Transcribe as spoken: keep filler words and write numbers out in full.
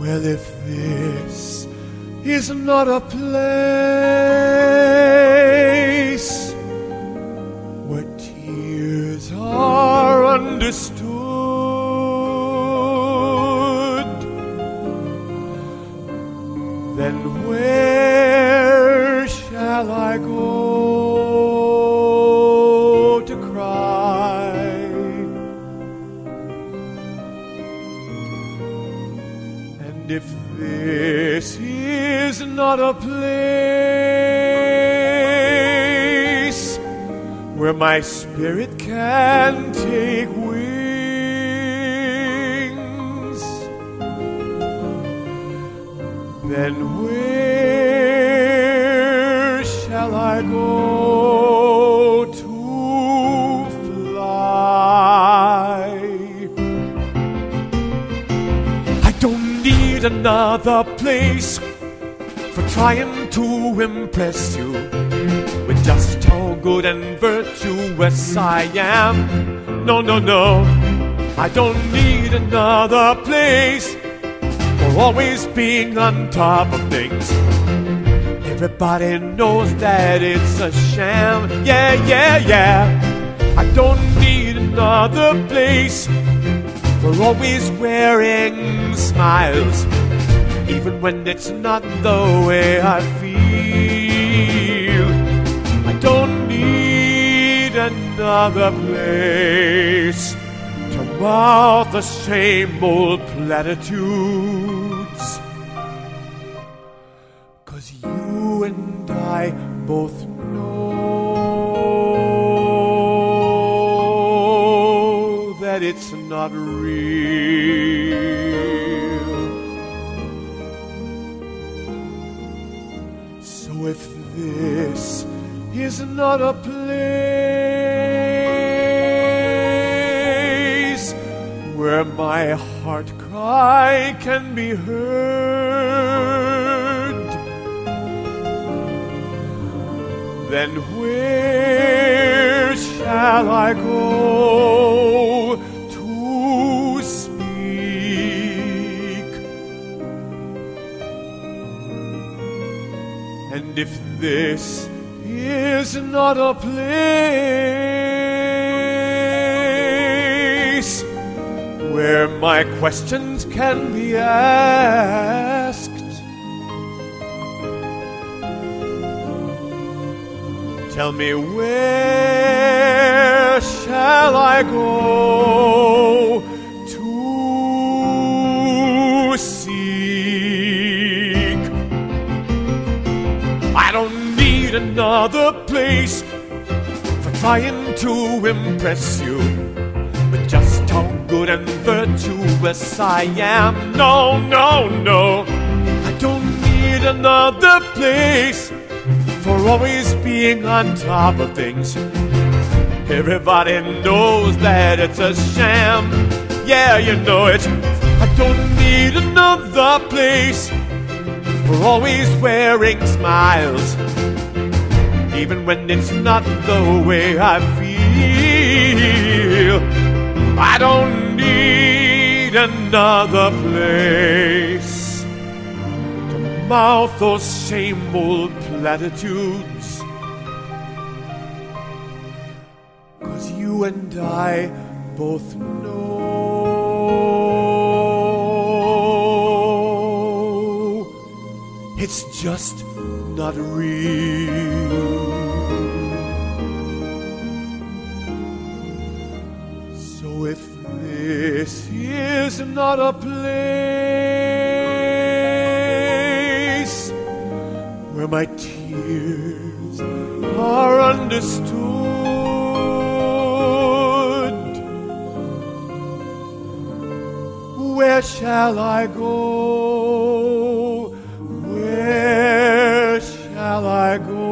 Well, if this is not a place where tears are understood, then where shall I go to cry? And if this is not a place where my spirit can take wings, then where shall I go to fly? I don't need another place for trying to impress you with just how good and virtuous I am. No, no, no, I don't need another place for always being on top of things. Everybody knows that it's a sham. Yeah, yeah, yeah. I don't need another place for always wearing smiles, even when it's not the way I feel. I don't need another place to mouth the same old platitudes, 'cause you and I both know that it's not real. So if this is not a place where my heart cry can be heard, then where shall I go to speak? And if this is not a place where my questions can be asked, tell me, where shall I go to seek? I don't need another place for trying to impress you with just how good and virtuous I am. No, no, no, I don't need another place for always being on top of things. Everybody knows that it's a sham. Yeah, you know it. I don't need another place for always wearing smiles, even when it's not the way I feel. I don't need another place to mouth those same old platitudes, 'cause you and I both know it's just not real. So if this is not a place where my tears are understood, where shall I go? Where shall I go?